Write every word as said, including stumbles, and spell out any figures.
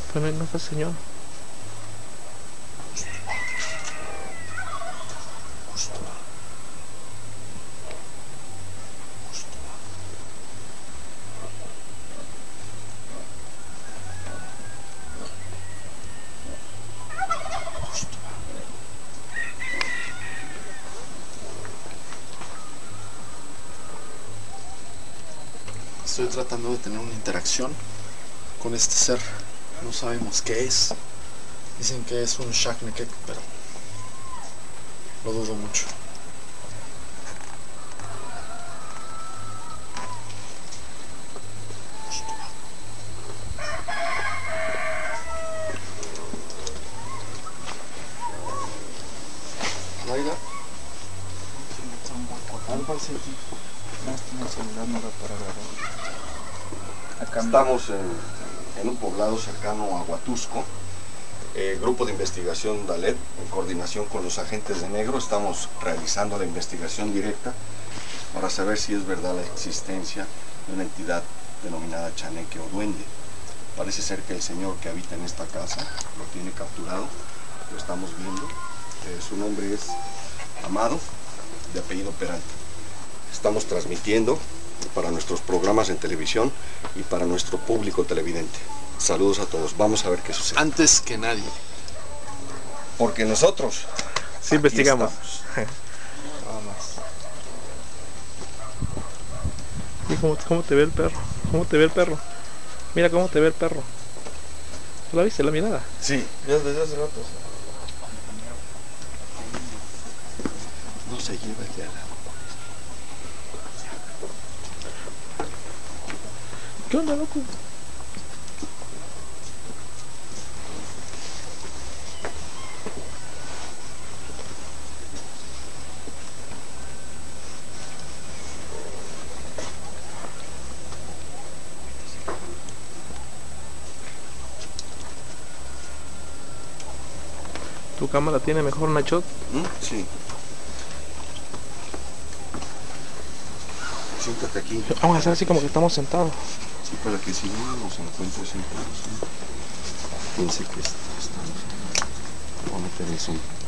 Pero no fue señor. Estoy tratando de tener una interacción con este ser. No sabemos qué es. Dicen que es un Shaknekek, pero lo dudo mucho. Laila. Estamos en, en un poblado cercano a Huatusco, eh, grupo de investigación DALEP, en coordinación con los agentes de negro, estamos realizando la investigación directa para saber si es verdad la existencia de una entidad denominada chaneque o duende. Parece ser que el señor que habita en esta casa lo tiene capturado, lo estamos viendo. Eh, su nombre es Amado, de apellido Peralta. Estamos transmitiendo para nuestros programas en televisión y para nuestro público televidente. Saludos a todos. Vamos a ver qué sucede. Antes que nadie. Porque nosotros sí investigamos. Nada más. ¿Y cómo, cómo te ve el perro? ¿Cómo te ve el perro? Mira cómo te ve el perro. ¿Tú la viste, la mirada? Sí, ya desde hace rato. No se lleva ya la... ¿Qué onda, loco? ¿Tu cámara tiene mejor Nachot? ¿Mm? Sí. Siéntate aquí. Vamos a hacer así como que estamos sentados. Sí, para que si no nos encuentre siempre. Piense que estamos. Vamos a meter eso.